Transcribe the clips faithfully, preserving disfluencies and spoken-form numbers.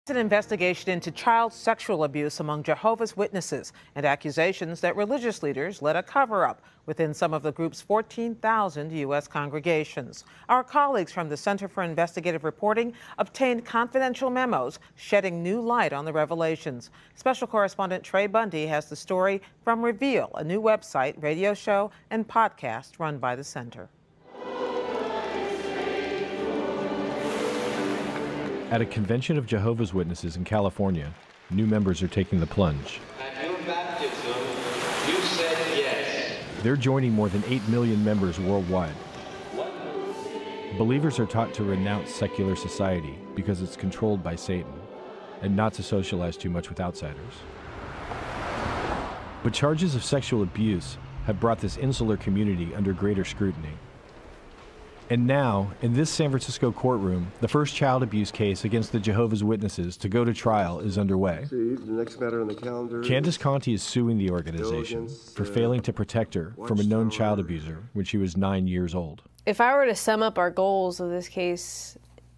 An investigation into child sexual abuse among Jehovah's Witnesses and accusations that religious leaders led a cover-up within some of the group's fourteen thousand U S congregations. Our colleagues from the Center for Investigative Reporting obtained confidential memos shedding new light on the revelations. Special correspondent Trey Bundy has the story from Reveal, a new website, radio show, and podcast run by the center. At a convention of Jehovah's Witnesses in California, new members are taking the plunge. At your baptism, you said yes. They're joining more than eight million members worldwide. What? Believers are taught to renounce secular society because it's controlled by Satan, and not to socialize too much with outsiders. But charges of sexual abuse have brought this insular community under greater scrutiny. And now, in this San Francisco courtroom, the first child abuse case against the Jehovah's Witnesses to go to trial is underway. See, the next matter on the calendar. Candace Conti is suing the organization for failing to protect her from a known child abuser when she was nine years old. If I were to sum up our goals of this case,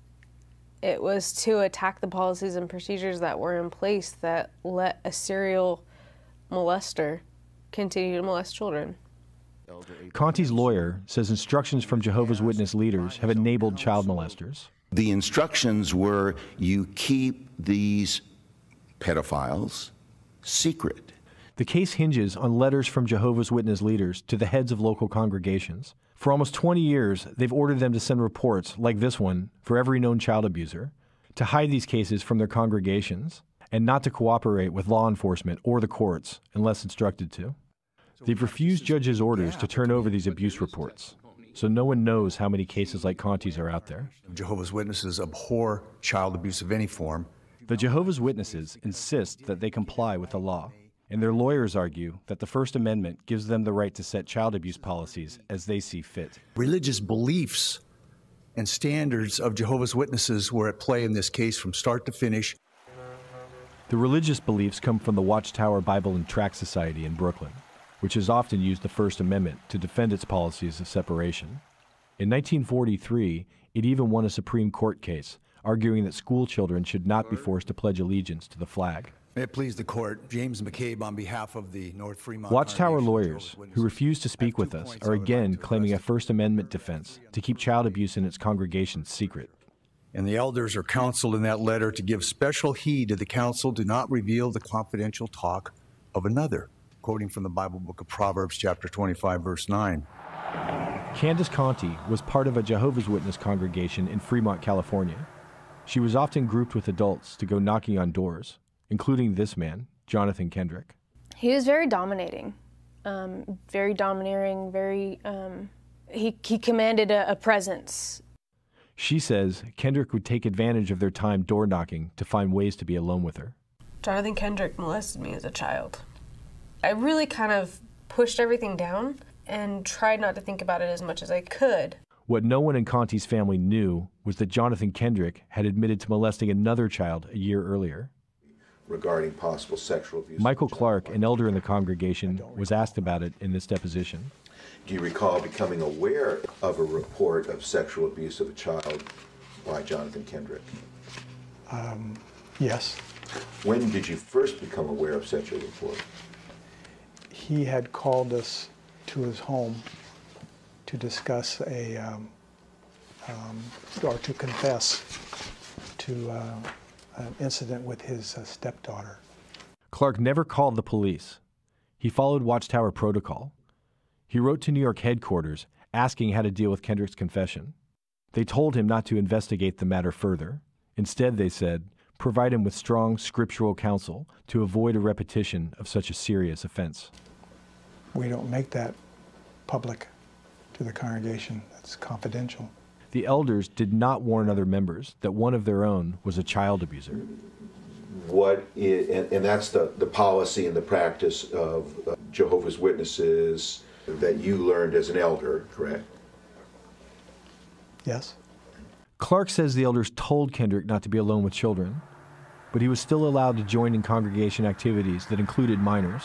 it was to attack the policies and procedures that were in place that let a serial molester continue to molest children. Conti's lawyer says instructions from Jehovah's Witness leaders have enabled child molesters. The instructions were you keep these pedophiles secret. The case hinges on letters from Jehovah's Witness leaders to the heads of local congregations. For almost twenty years, they've ordered them to send reports like this one for every known child abuser, to hide these cases from their congregations, and not to cooperate with law enforcement or the courts unless instructed to. They've refused judges' orders to turn over these abuse reports, so no one knows how many cases like Conti's are out there. Jehovah's Witnesses abhor child abuse of any form. The Jehovah's Witnesses insist that they comply with the law, and their lawyers argue that the First Amendment gives them the right to set child abuse policies as they see fit. Religious beliefs and standards of Jehovah's Witnesses were at play in this case from start to finish. The religious beliefs come from the Watchtower Bible and Tract Society in Brooklyn, which has often used the First Amendment to defend its policies of separation. In nineteen forty-three, it even won a Supreme Court case, arguing that school children should not be forced to pledge allegiance to the flag. May it please the court, James McCabe on behalf of the North Fremont Watchtower lawyers, who refuse to speak with us, are again claiming a First Amendment defense to keep child abuse in its congregations secret. And the elders are counseled in that letter to give special heed to the counsel, do not reveal the confidential talk of another. Quoting from the Bible book of Proverbs, chapter twenty-five, verse nine. Candace Conti was part of a Jehovah's Witness congregation in Fremont, California. She was often grouped with adults to go knocking on doors, including this man, Jonathan Kendrick. He was very dominating, um, very domineering, very, um, he, he commanded a, a presence. She says Kendrick would take advantage of their time door knocking to find ways to be alone with her. Jonathan Kendrick molested me as a child. I really kind of pushed everything down and tried not to think about it as much as I could. What no one in Conti's family knew was that Jonathan Kendrick had admitted to molesting another child a year earlier. Regarding possible sexual abuse. Michael Clark, an elder in the congregation, was asked about it in this deposition. Do you recall becoming aware of a report of sexual abuse of a child by Jonathan Kendrick? Um, yes. When did you first become aware of such a report? He had called us to his home to discuss a, um, um, or to confess to uh, an incident with his uh, stepdaughter. Clark never called the police. He followed Watchtower protocol. He wrote to New York headquarters asking how to deal with Kendrick's confession. They told him not to investigate the matter further. Instead, they said, provide him with strong scriptural counsel to avoid a repetition of such a serious offense. We don't make that public to the congregation. That's confidential. The elders did not warn other members that one of their own was a child abuser. What is, and, and that's the, the policy and the practice of uh, Jehovah's Witnesses that you learned as an elder, correct? Yes. Clark says the elders told Kendrick not to be alone with children, but he was still allowed to join in congregation activities that included minors.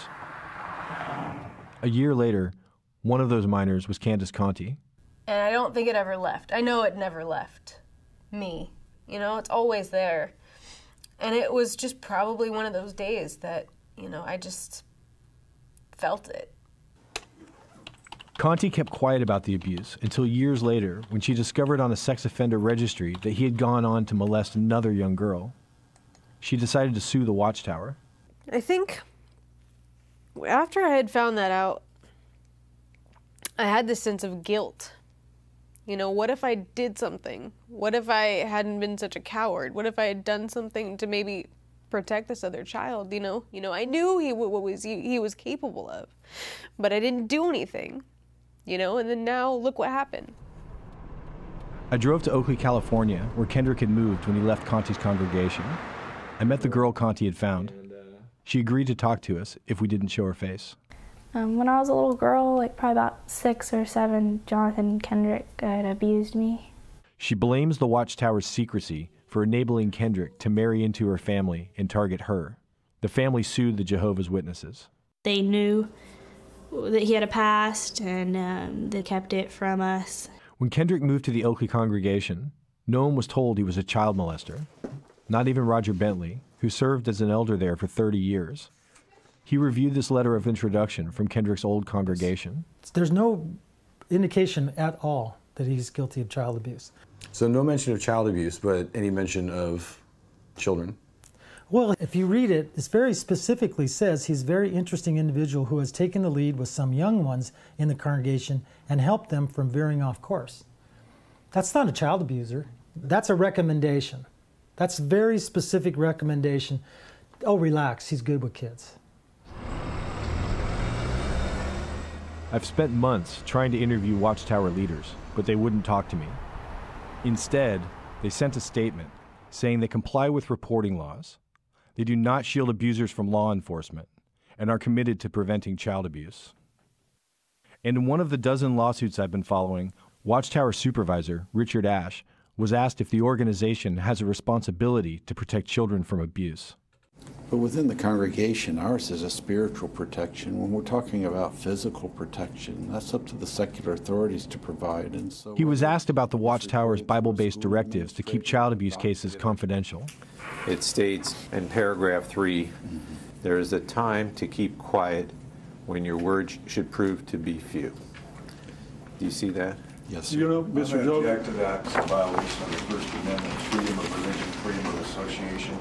A year later, one of those minors was Candace Conti. And I don't think it ever left. I know it never left me. You know, it's always there. And it was just probably one of those days that, you know, I just felt it. Conti kept quiet about the abuse until years later when she discovered on a sex offender registry that he had gone on to molest another young girl. She decided to sue the Watchtower. I think after I had found that out, I had this sense of guilt. You know, what if I did something? What if I hadn't been such a coward? What if I had done something to maybe protect this other child? You know, you know, I knew he what was he, he was capable of, but I didn't do anything. You know, and then now look what happened. I drove to Oakley, California, where Kendrick had moved when he left Conti's congregation. I met the girl Conti had found. She agreed to talk to us if we didn't show her face. Um, when I was a little girl, like probably about six or seven, Jonathan Kendrick had abused me. She blames the Watchtower's secrecy for enabling Kendrick to marry into her family and target her. The family sued the Jehovah's Witnesses. They knew that he had a past, and um, they kept it from us. When Kendrick moved to the Oakley congregation, no one was told he was a child molester. Not even Roger Bentley, who served as an elder there for thirty years. He reviewed this letter of introduction from Kendrick's old congregation. There's no indication at all that he's guilty of child abuse. So no mention of child abuse, but any mention of children? Well, if you read it, it very specifically says he's a very interesting individual who has taken the lead with some young ones in the congregation and helped them from veering off course. That's not a child abuser. That's a recommendation. That's a very specific recommendation. Oh, relax, he's good with kids. I've spent months trying to interview Watchtower leaders, but they wouldn't talk to me. Instead, they sent a statement saying they comply with reporting laws, they do not shield abusers from law enforcement, and are committed to preventing child abuse. And in one of the dozen lawsuits I've been following, Watchtower supervisor Richard Ash was asked if the organization has a responsibility to protect children from abuse. But within the congregation, ours is a spiritual protection. When we're talking about physical protection, that's up to the secular authorities to provide. And so he was asked about the Watchtower's Bible-based directives to keep child abuse cases confidential. It states in paragraph three, mm-hmm. there is a time to keep quiet when your words should prove to be few. Do you see that? Yes, sir. You know, Mister Joe, I object to that. It's a violation of the First Amendment, freedom of religion, freedom of association.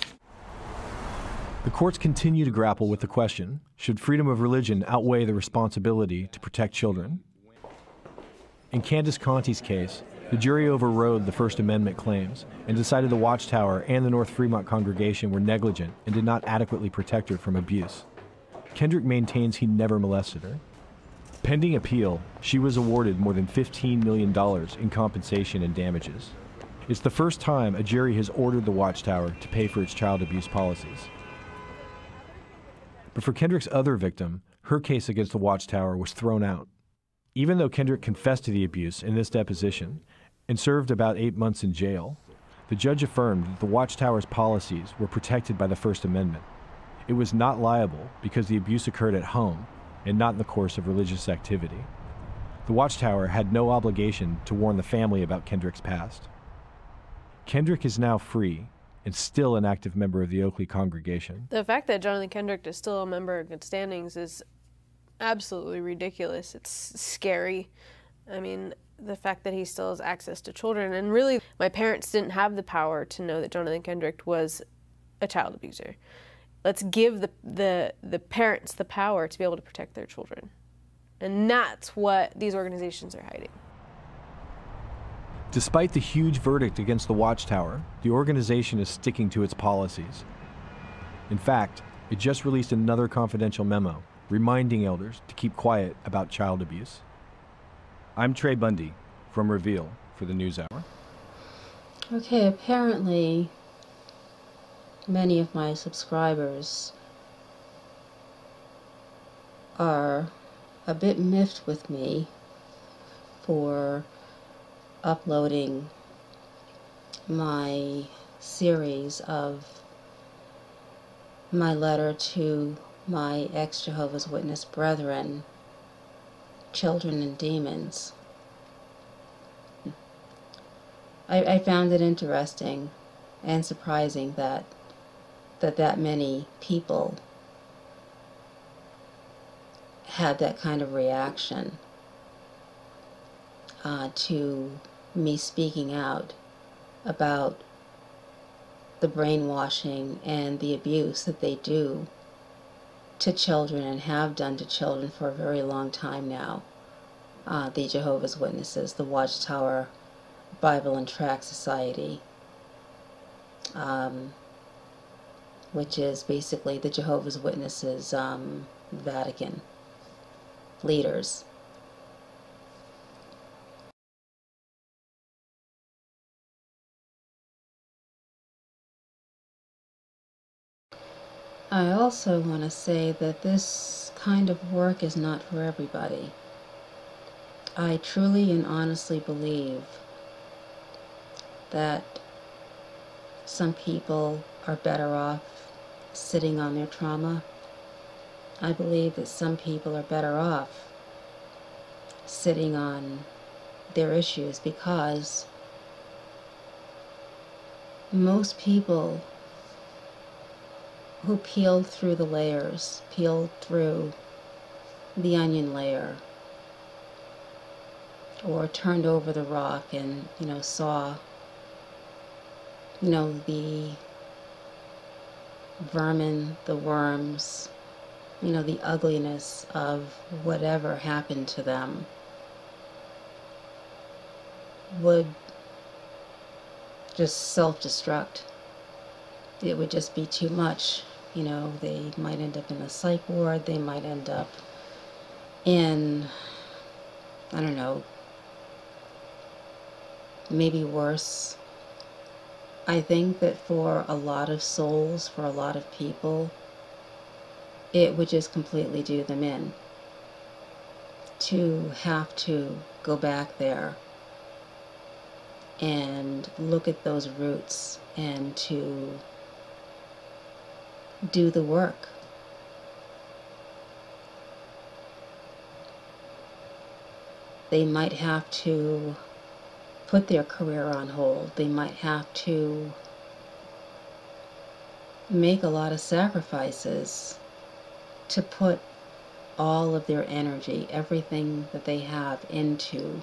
The courts continue to grapple with the question, should freedom of religion outweigh the responsibility to protect children? In Candace Conti's case, the jury overrode the First Amendment claims and decided the Watchtower and the North Fremont congregation were negligent and did not adequately protect her from abuse. Kendrick maintains he never molested her. Pending appeal, she was awarded more than fifteen million dollars in compensation and damages. It's the first time a jury has ordered the Watchtower to pay for its child abuse policies. But for Kendrick's other victim, her case against the Watchtower was thrown out. Even though Kendrick confessed to the abuse in this deposition and served about eight months in jail, the judge affirmed that the Watchtower's policies were protected by the First Amendment. It was not liable because the abuse occurred at home and not in the course of religious activity. The Watchtower had no obligation to warn the family about Kendrick's past. Kendrick is now free and still an active member of the Oakley congregation. The fact that Jonathan Kendrick is still a member of Good Standings is absolutely ridiculous. It's scary. I mean, the fact that he still has access to children, and really, my parents didn't have the power to know that Jonathan Kendrick was a child abuser. Let's give the, the, the parents the power to be able to protect their children. And that's what these organizations are hiding. Despite the huge verdict against the Watchtower, the organization is sticking to its policies. In fact, it just released another confidential memo reminding elders to keep quiet about child abuse. I'm Trey Bundy from Reveal for the NewsHour. Okay, apparently many of my subscribers are a bit miffed with me for uploading my series of my letter to my ex-Jehovah's Witness brethren, Children and Demons. I, I found it interesting and surprising that that that many people had that kind of reaction uh, to me speaking out about the brainwashing and the abuse that they do to children and have done to children for a very long time now. Uh, the Jehovah's Witnesses, the Watchtower Bible and Tract Society, um, which is basically the Jehovah's Witnesses um, Vatican leaders. I also want to say that this kind of work is not for everybody. I truly and honestly believe that some people are better off sitting on their trauma. I believe that some people are better off sitting on their issues because most people who peeled through the layers, peeled through the onion layer, or turned over the rock and, you know, saw, you know, the vermin, the worms, you know, the ugliness of whatever happened to them, would just self-destruct. It would just be too much. You know, they might end up in a psych ward, they might end up in, I don't know, maybe worse. I think that for a lot of souls, for a lot of people, it would just completely do them in to have to go back there and look at those roots and to do the work. They might have to put their career on hold. They might have to make a lot of sacrifices to put all of their energy, everything that they have, into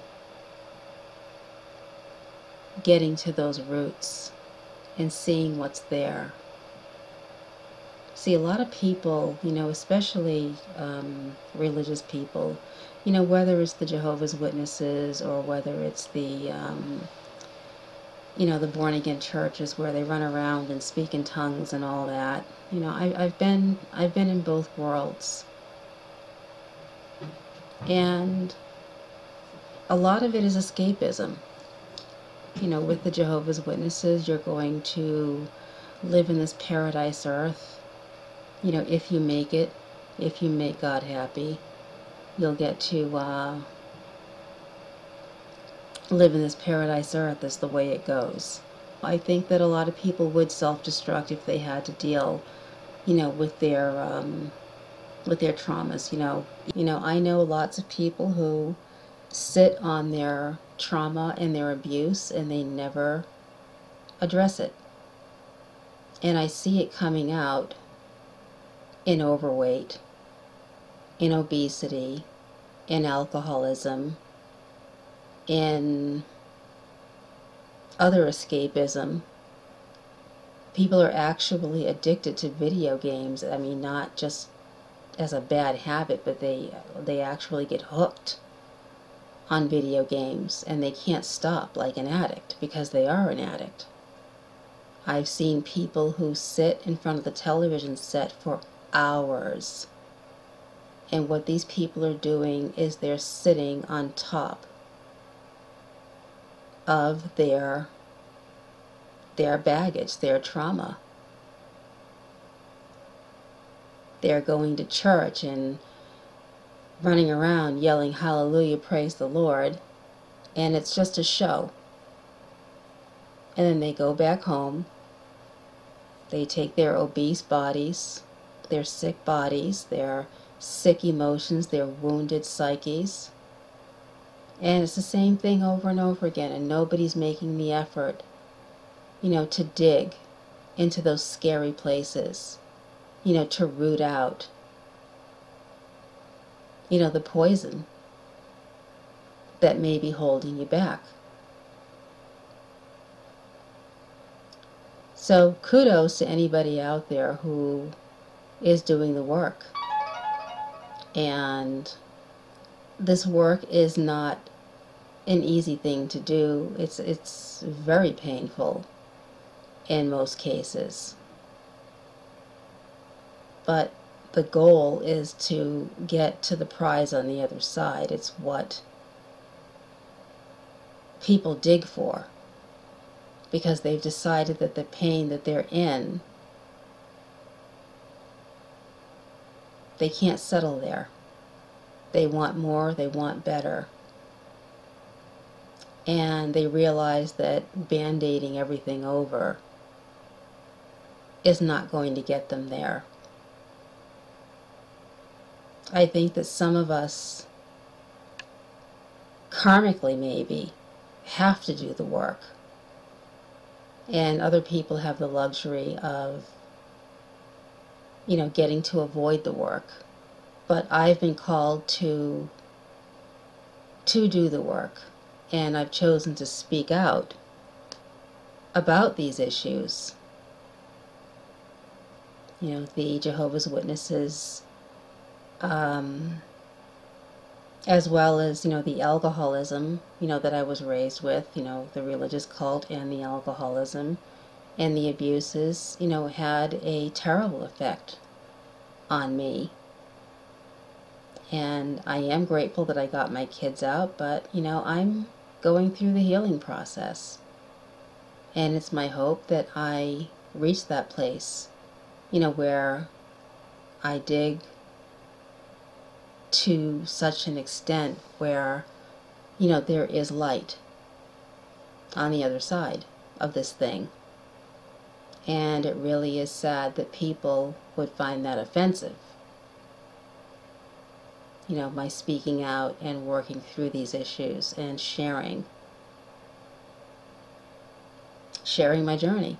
getting to those roots and seeing what's there. See, a lot of people, you know, especially um, religious people, you know, whether it's the Jehovah's Witnesses or whether it's the, um, you know, the born-again churches where they run around and speak in tongues and all that. You know, I, I've been, I've been in both worlds. And a lot of it is escapism. You know, with the Jehovah's Witnesses, you're going to live in this paradise earth. You know, if you make it, if you make God happy, you'll get to uh, live in this paradise earth. That's the way it goes. I think that a lot of people would self-destruct if they had to deal, you know, with their um, with their traumas. You know, you know, I know lots of people who sit on their trauma and their abuse and they never address it. And I see it coming out in overweight, in obesity, in alcoholism, in other escapism. People are actually addicted to video games. I mean, not just as a bad habit, but they they actually get hooked on video games and they can't stop like an addict because they are an addict. I've seen people who sit in front of the television set for hours, and what these people are doing is they're sitting on top of their their baggage, their trauma. They're going to church and running around yelling hallelujah, praise the Lord, and it's just a show. And then they go back home, they take their obese bodies, their sick bodies, their sick emotions, their wounded psyches, and it's the same thing over and over again, and nobody's making the effort, you know, to dig into those scary places, you know, to root out, you know, the poison that may be holding you back. So kudos to anybody out there who is doing the work. And this work is not an easy thing to do. It's, it's very painful in most cases. But the goal is to get to the prize on the other side. It's what people dig for, because they've decided that the pain that they're in, they can't settle there. They want more, they want better. And they realize that band-aiding everything over is not going to get them there. I think that some of us, karmically maybe, have to do the work. And other people have the luxury of, you know, getting to avoid the work. But I've been called to, to do the work. And I've chosen to speak out about these issues. You know, the Jehovah's Witnesses, um, as well as, you know, the alcoholism, you know, that I was raised with, you know, the religious cult and the alcoholism and the abuses, you know, had a terrible effect on me. And I am grateful that I got my kids out, but, you know, I'm going through the healing process. And it's my hope that I reach that place, you know, where I dig to such an extent where, you know, there is light on the other side of this thing. And it really is sad that people would find that offensive. You know, my speaking out and working through these issues and sharing, sharing my journey.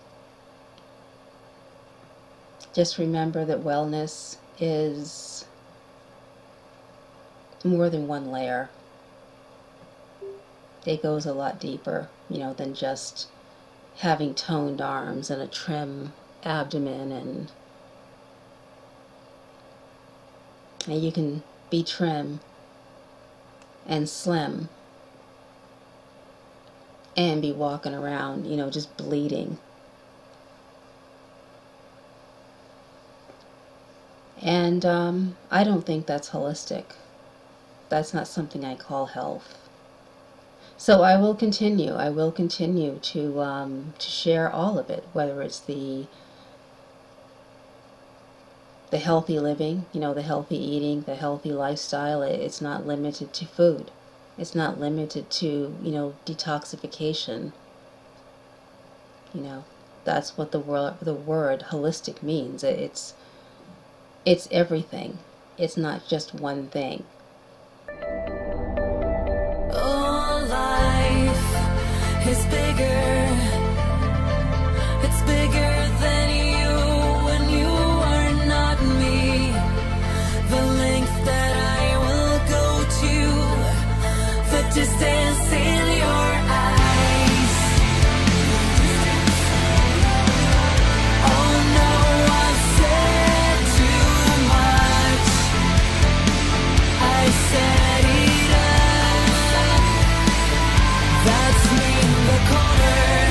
Just remember that wellness is more than one layer. It goes a lot deeper, you know, than just having toned arms and a trim abdomen, and, and you can be trim and slim and be walking around, you know, just bleeding. And um, I don't think that's holistic. That's not something I call health. So I will continue. I will continue to um, to share all of it, whether it's the the healthy living, you know, the healthy eating, the healthy lifestyle. It's not limited to food. It's not limited to, you know, detoxification. You know, that's what the word the word holistic means. It's it's everything. It's not just one thing. Oh, life is bigger. It's bigger than you, and you are not me. The length that I will go to, the distance in your eyes. Oh no, I've said too much. I said it up. That's me in the corner.